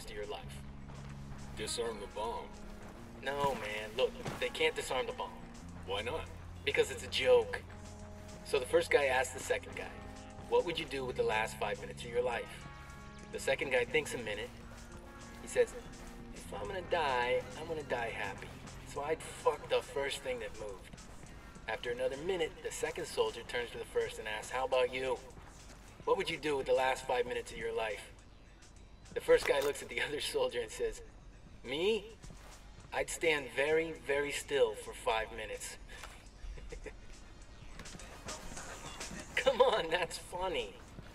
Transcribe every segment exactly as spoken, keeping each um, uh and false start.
rest of your life. Disarm the bomb. No, man. Look, they can't disarm the bomb. Why not? Because it's a joke. So the first guy asks the second guy, what would you do with the last five minutes of your life? The second guy thinks a minute. He says, if I'm gonna die, I'm gonna die happy. So I'd fuck the first thing that moved. After another minute, the second soldier turns to the first and asks, how about you? What would you do with the last five minutes of your life? The first guy looks at the other soldier and says, me? I'd stand very, very still for five minutes. Come on, that's funny.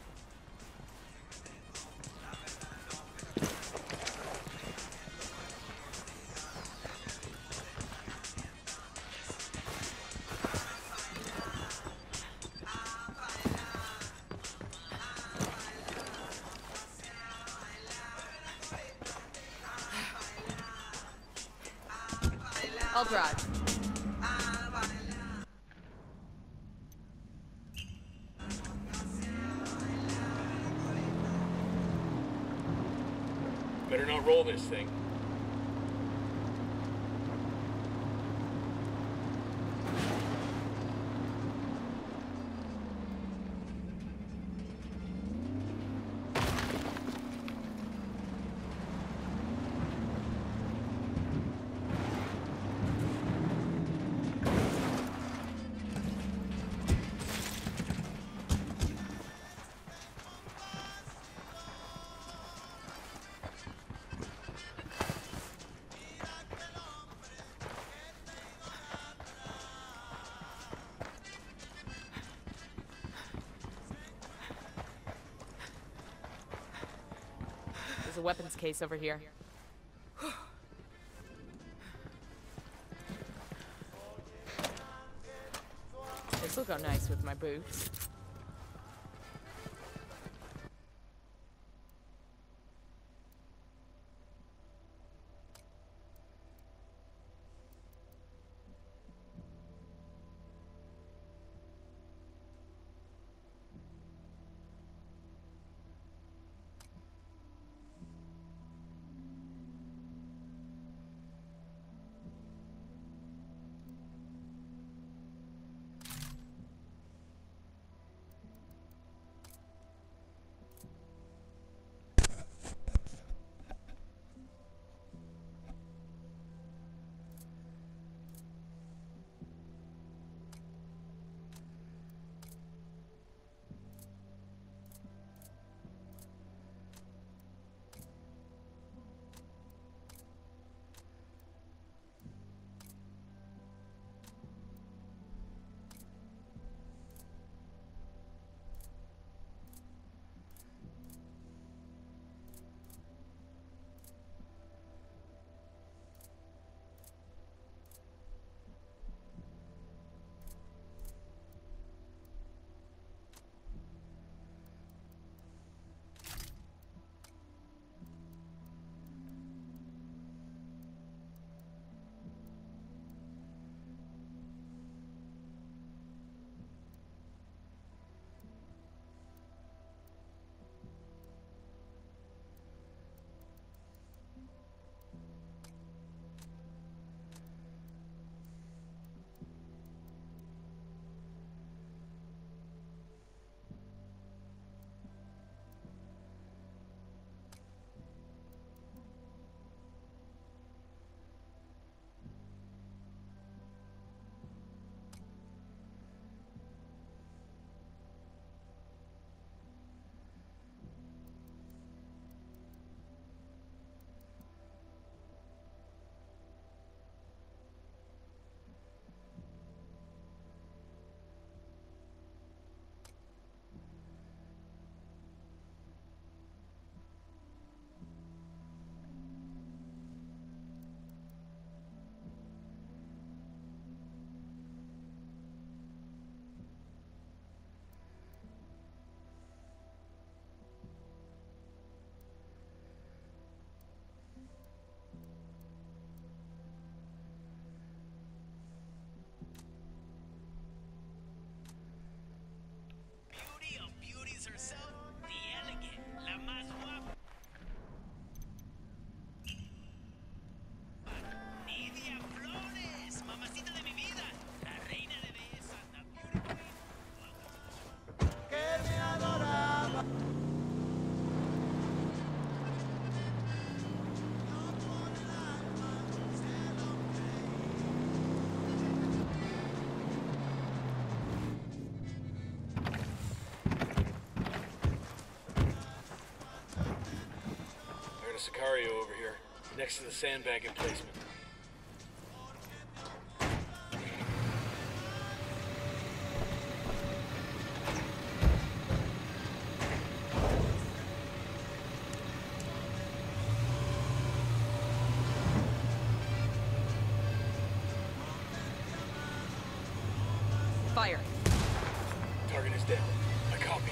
I'll drive. Better not roll this thing. There's a weapons case over here. This will go nice with my boots. a Sicario over here, next to the sandbag emplacement. Fire. Target is down. I copy.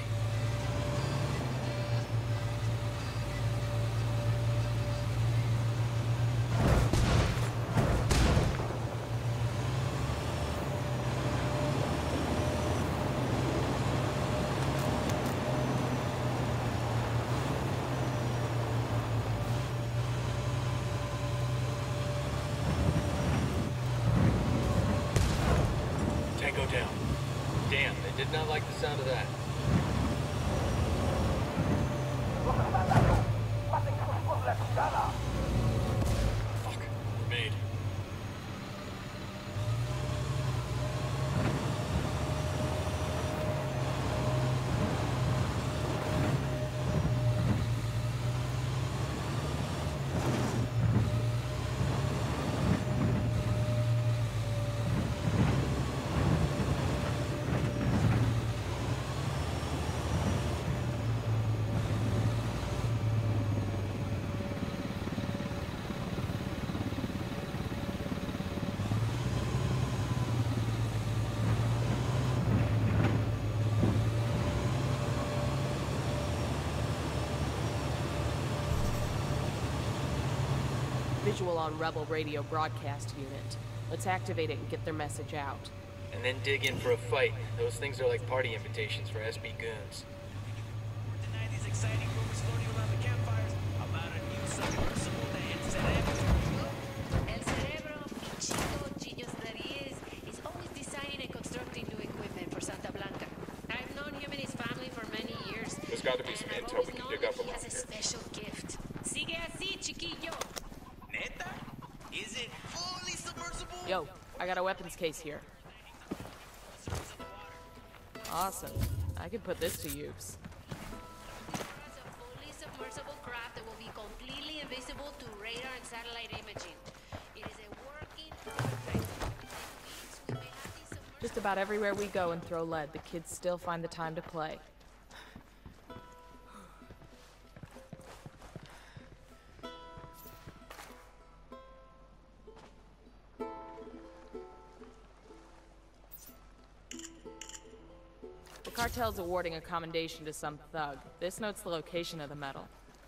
Tango down. Damn, they did not like the sound of that. Fuck. We're made. Visual on Rebel radio broadcast unit. Let's activate it and get their message out. And then dig in for a fight. Those things are like party invitations for S B goons. Tonight these exciting rumors floating around the campfires about a new submersible that El Cerebro. El Cerebro, Chico Chillos Rodriguez, is always designing and constructing new equipment for Santa Blanca. I've known him and his family for many years. There's got to be some and I've intel always we can known dig that up he along has a here. special gift. Sigue así, chiquillo. Neta? Is it fully submersible? Yo, I got a weapons case here. Awesome. I could put this to use. It's a fully submersible craft that will be completely invisible to radar and satellite imaging. It is a working prototype. In weeks, we may have these submersibles. Just about everywhere we go and throw lead, the kids still find the time to play. The cartel's awarding a commendation to some thug. This notes the location of the medal.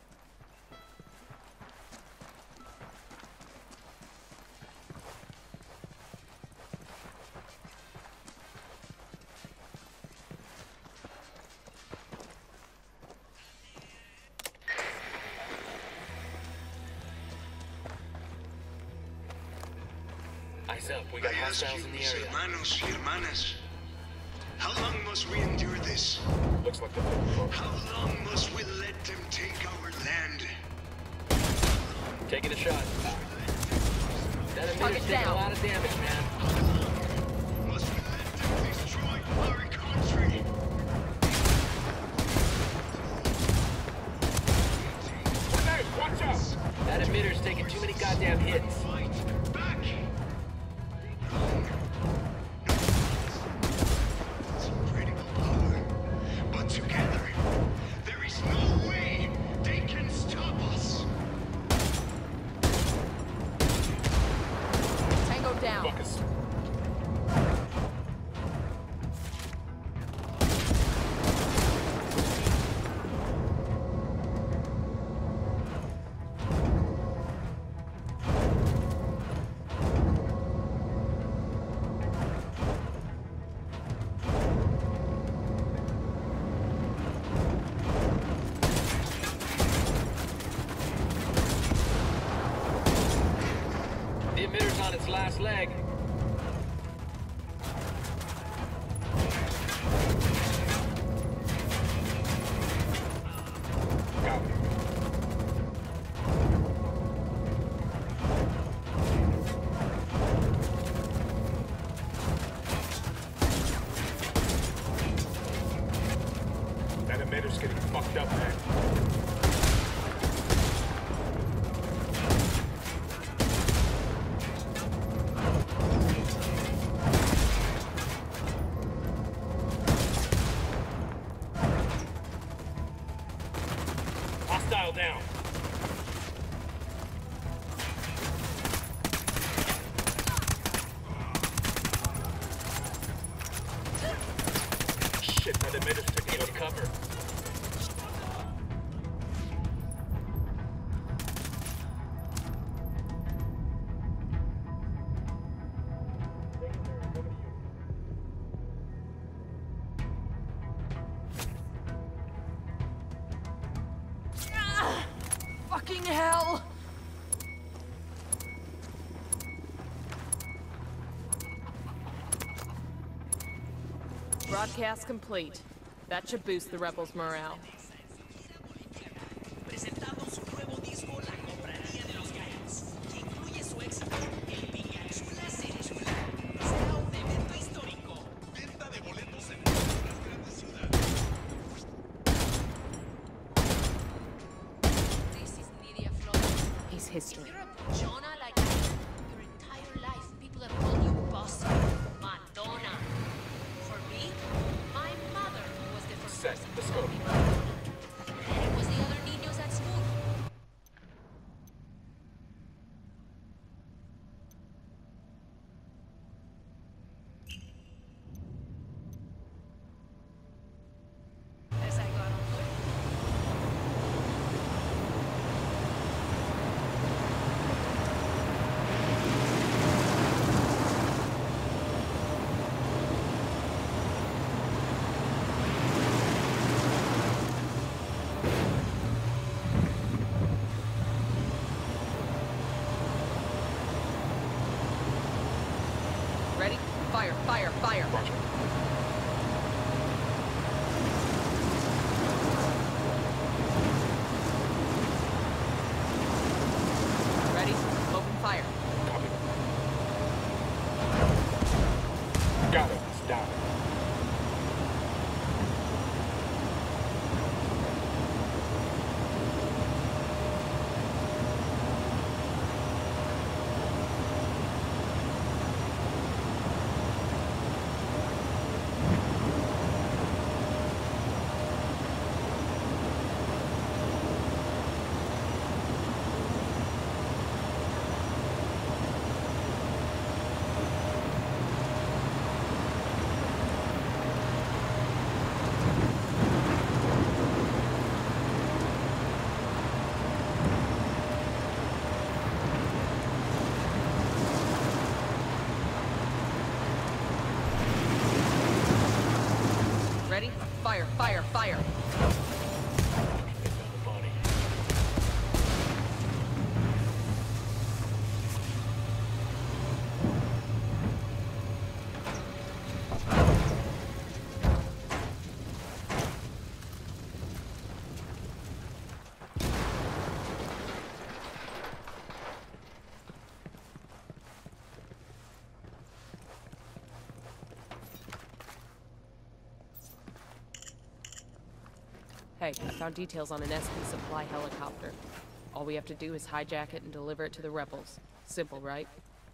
Eyes up, we got I ask hostiles you, in the mis area. hermanos y hermanas, how long must we endure this? Looks like they're looking for How long must we let them take our land? Taking a shot. That Target emitter's taking a down. lot of damage, man. Must we let them destroy our country? Hey, watch out! That emitter's taking too many goddamn hits. Fight back! It's critical power, but together, there is no way they can stop us. Tango down. Fuck us. The emitter's on its last leg. Copy. That emitter's getting fucked up, man. Shit, now they made us take Get to cover. Fucking hell! Broadcast complete. That should boost the rebels' morale. Presentando su nuevo disco La Compradía de los Gallos, que incluye su éxito El Pingachula Serichula. Será un evento histórico. Venta de boletos en todas las grandes ciudades. This is Lydia Flores. He's history. If you're a Jonah like me, your entire life people have called you Bossy, Madonna. For me, my mother was the first Set. person Let's to go. call me Madonna. And it was the other niños at school. As I got older, Ready? Fire, fire, fire! Roger. Ready? Open fire. Copy. Got it. It's down. Ready? Fire, fire, fire! Get down the body. Hey, I found details on an S P supply helicopter. All we have to do is hijack it and deliver it to the rebels. Simple, right?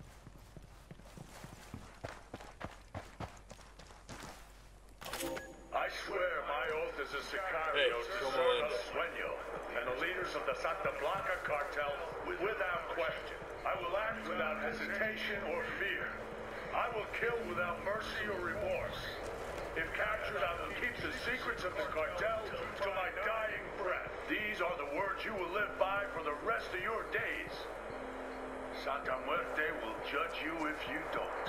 I swear my oath as a Hey, Sicario to come serve on. El Sueño and the leaders of the Santa Blanca cartel wi- without question. I will act without hesitation or fear. I will kill without mercy or remorse. If captured, I will keep the secrets of the cartel to my dying breath. These are the words you will live by for the rest of your days. Santa Muerte will judge you if you don't.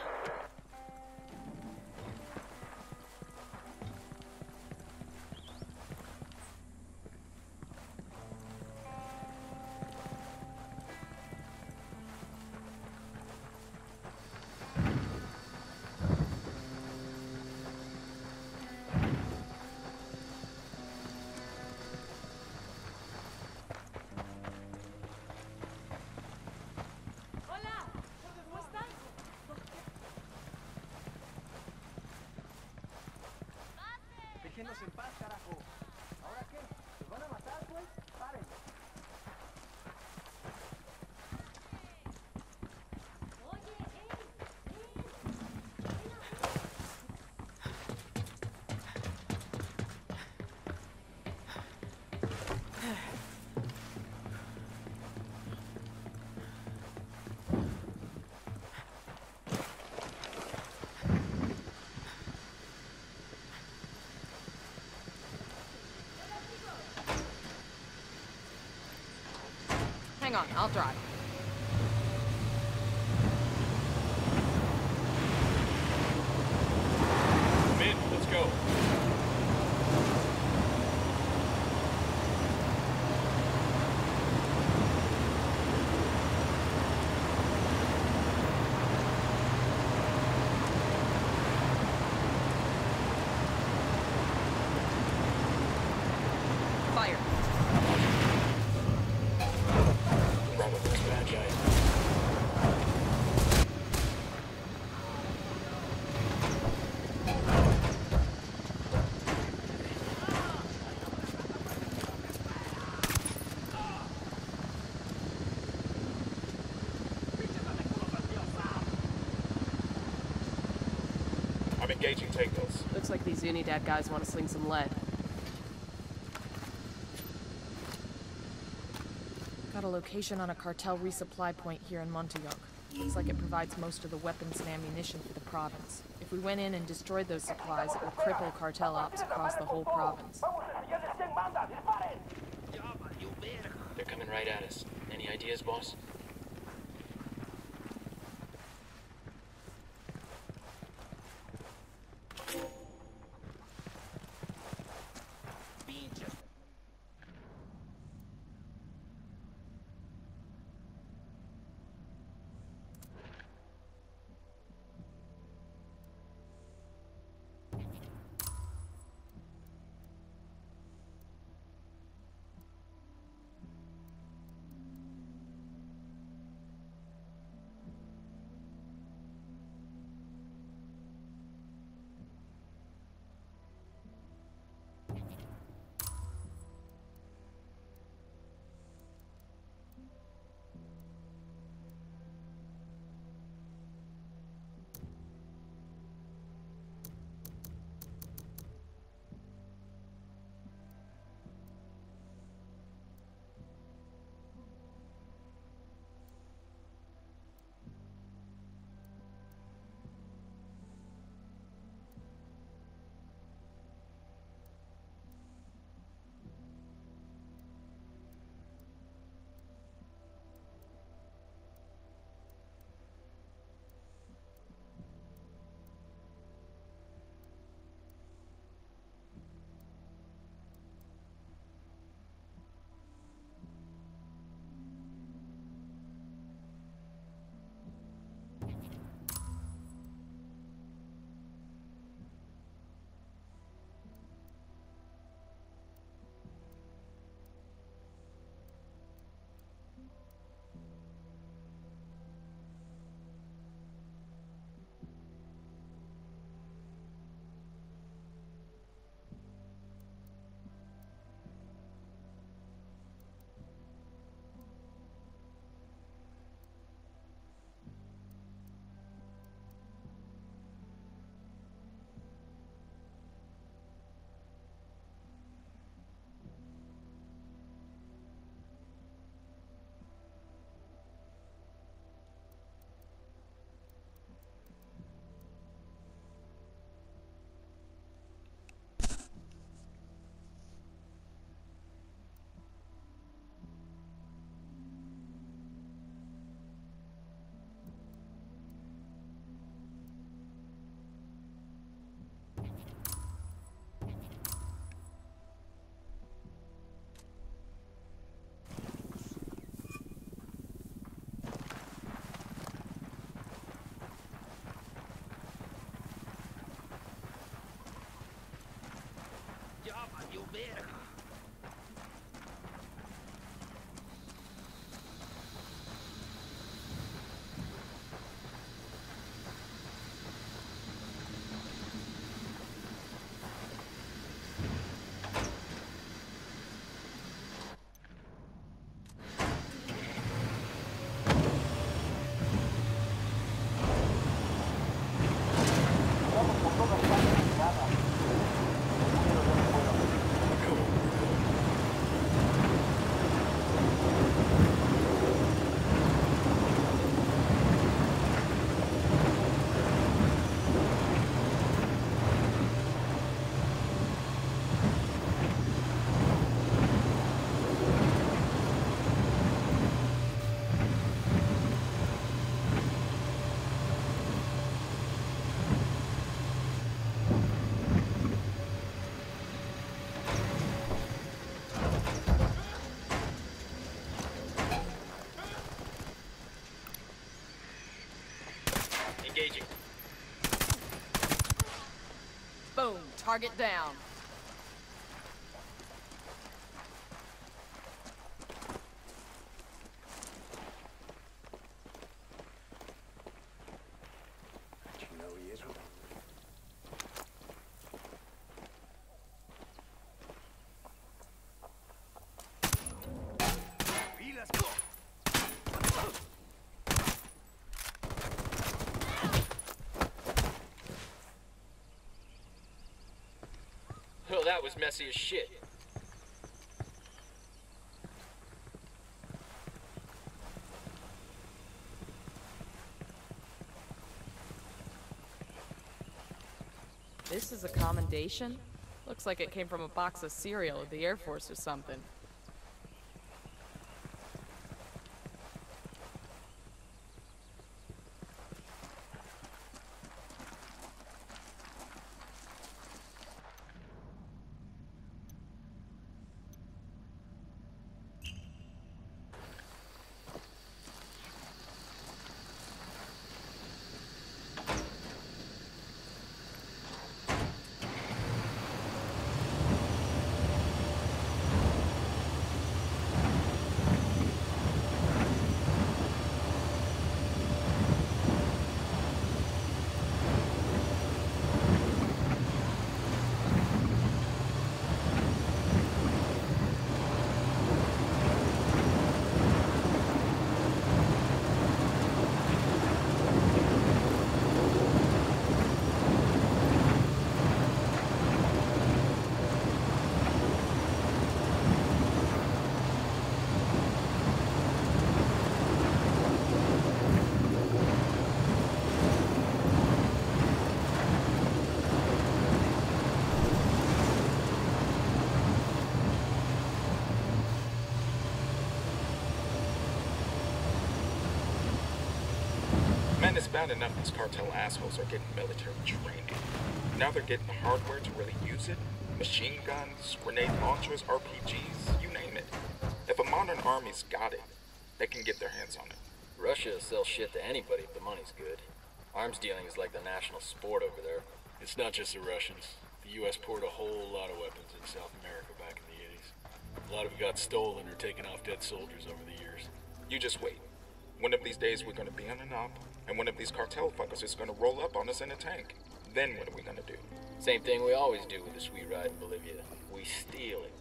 hang on, I'll drive. Min, let's go. Fire. Bravo, that's bad guy. I'm engaging tangos. Looks like these Unidad guys want to sling some lead. Got a location on a cartel resupply point here in Montayok. Looks like it provides most of the weapons and ammunition for the province. If we went in and destroyed those supplies, it would cripple cartel ops across the whole province. They're coming right at us. Any ideas, boss? Cool. Target down. Oh, that was messy as shit. This is a commendation? Looks like it came from a box of cereal at the Air Force or something. Man, it's bad enough these cartel assholes are getting military training. Now they're getting the hardware to really use it. Machine guns, grenade launchers, R P Gs, you name it. If a modern army's got it, they can get their hands on it. Russia sells shit to anybody if the money's good. Arms dealing is like the national sport over there. It's not just the Russians. The U S poured a whole lot of weapons in South America back in the eighties. A lot of it got stolen or taken off dead soldiers over the years. You just wait. One of these days we're gonna be on an up, and one of these cartel fuckers is gonna roll up on us in a tank. Then what are we gonna do? Same thing we always do with the sweet ride in Bolivia. We steal it.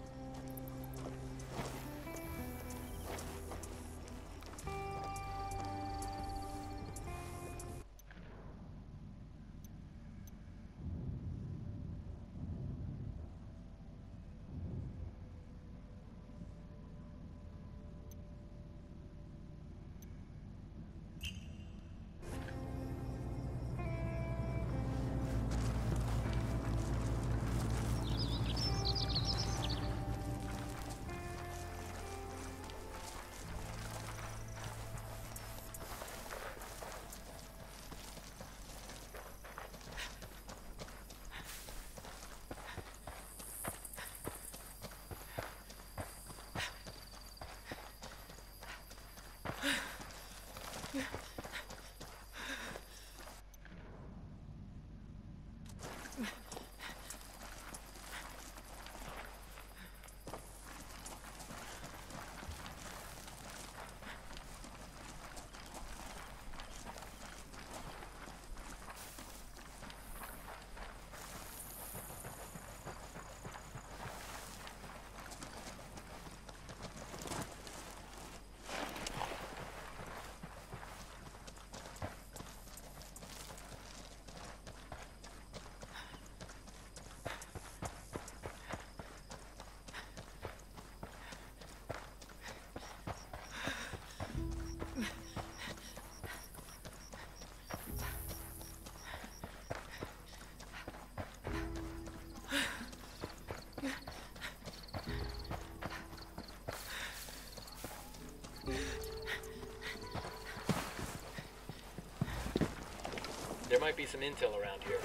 There might be some intel around here.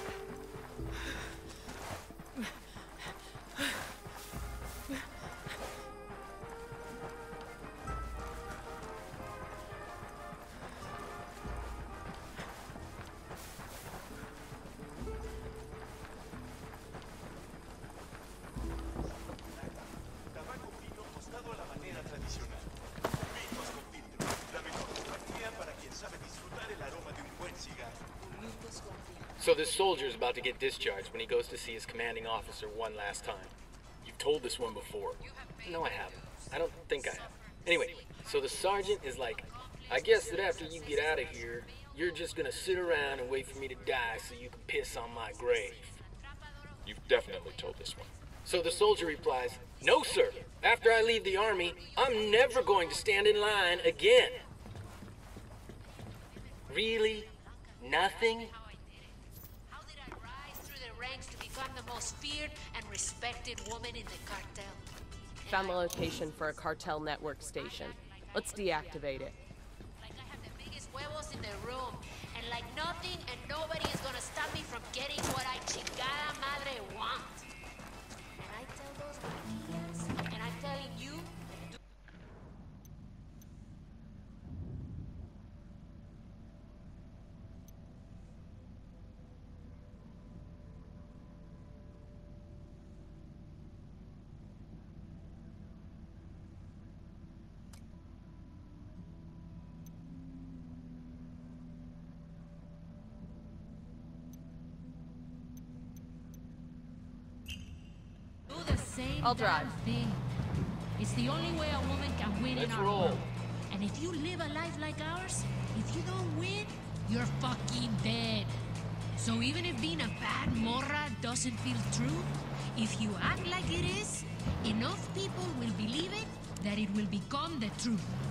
So this soldier's about to get discharged when he goes to see his commanding officer one last time. You've told this one before. No, I haven't. I don't think I have. Anyway, so the sergeant is like, I guess that after you get out of here, you're just gonna sit around and wait for me to die so you can piss on my grave. You've definitely told this one. So the soldier replies, no, sir. After I leave the army, I'm never going to stand in line again. Really? Nothing? How did I rise through the ranks to become the most feared and respected woman in the cartel? Found the location for a cartel network station. Let's deactivate it. Like I have the biggest huevos in the room, and like nothing and nobody is gonna stop me from getting what I chingada madre want. And I tell those maquillas, and I'm telling you, Do the same I'll drive. damn thing. It's the only way a woman can win in Let's our roll. world. And if you live a life like ours, if you don't win, you're fucking dead. So even if being a bad morra doesn't feel true, if you act like it is, enough people will believe it that it will become the truth.